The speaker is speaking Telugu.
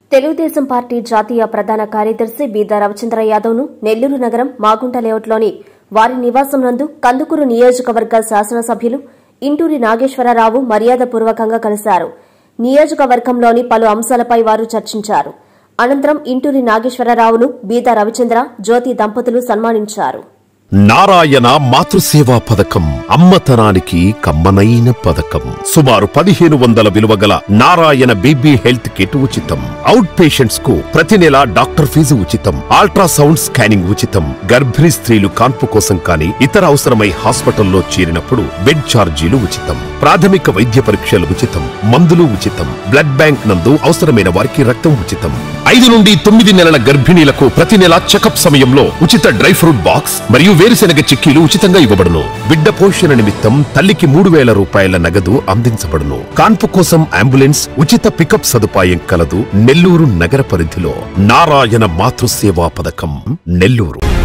తెలుగుదేశం పార్టీ జాతీయ ప్రధాన కార్యదర్శి బీద రవిచంద్ర యాదవ్ను నెల్లూరు నగరం మాగుంట లేఅవుట్లోని వారి నివాసం నందు కందుకూరు నియోజకవర్గ శాసనసభ్యులు ఇంటూరి నాగేశ్వరరావు మర్యాదపూర్వకంగా కలిశారు. నియోజకవర్గంలోని పలు అంశాలపై వారు చర్చించారు. అనంతరం ఇంటూరి నాగేశ్వరరావును బీద రవిచంద్ర జ్యోతి దంపతులు సన్మానించారు. నారాయణ మాతృసేవా పథకం అమ్మతనానికి కమ్మనైన పథకం. సుమారు 1500 విలువగల నారాయణ బేబీ హెల్త్ కిట్ ఉచితం. అవుట్ పేషెంట్స్ కు ప్రతి నెల డాక్టర్ ఫీజు ఉచితం. అల్ట్రాసౌండ్ స్కానింగ్ ఉచితం. గర్భిణీ స్త్రీలు కాన్పు కోసం కానీ ఇతర అవసరమై హాస్పిటల్లో చేరినప్పుడు బెడ్ ఛార్జీలు ఉచితం. ప్రాథమిక వైద్య పరీక్షలు ఉచితం. మందులు ఉచితం. బ్లడ్ బ్యాంక్ నందు అవసరమైన వారికి రక్తం ఉచితం. 5 నుండి 9 నెలల గర్భిణీలకు ప్రతి నెల చెకప్ సమయంలో ఉచిత డ్రై ఫ్రూట్ బాక్స్ మరియు వేరుశెనగ చిక్కీలు ఉచితంగా ఇవ్వబడును. బిడ్డ పోషణ నిమిత్తం తల్లికి 3000 రూపాయల నగదు అందించబడును. కాన్పు కోసం అంబులెన్స్ ఉచిత పికప్ సదుపాయం కలదు. నెల్లూరు నగర పరిధిలో నారాయణ మాతృసేవా పథకం నెల్లూరు.